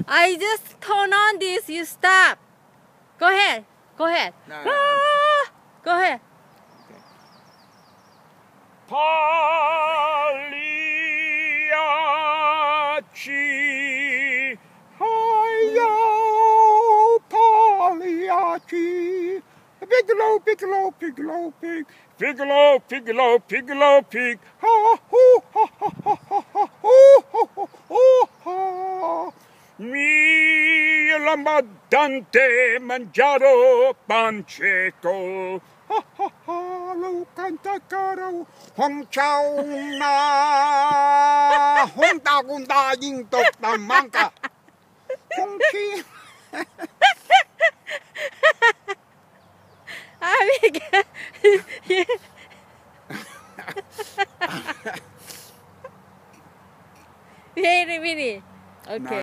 I just turn on this. You stop. Go ahead. Go ahead. No, Ah, go ahead. Pagliacci, hayo, Pagliacci. Piccolo, piccolo, piccolo, pig. Piccolo, piccolo, piccolo, pig. Ha, hoo, ha, ha, ha, ha, ha, hoo, ho, ho, ho, ha. Mi l'amadante mangiaro pancetto. Ha, ha, ha, lo canta caro. Hong chao na. Hong ta gung ta ding tok tam mangka. Hong chi. Wait a minute. Okay.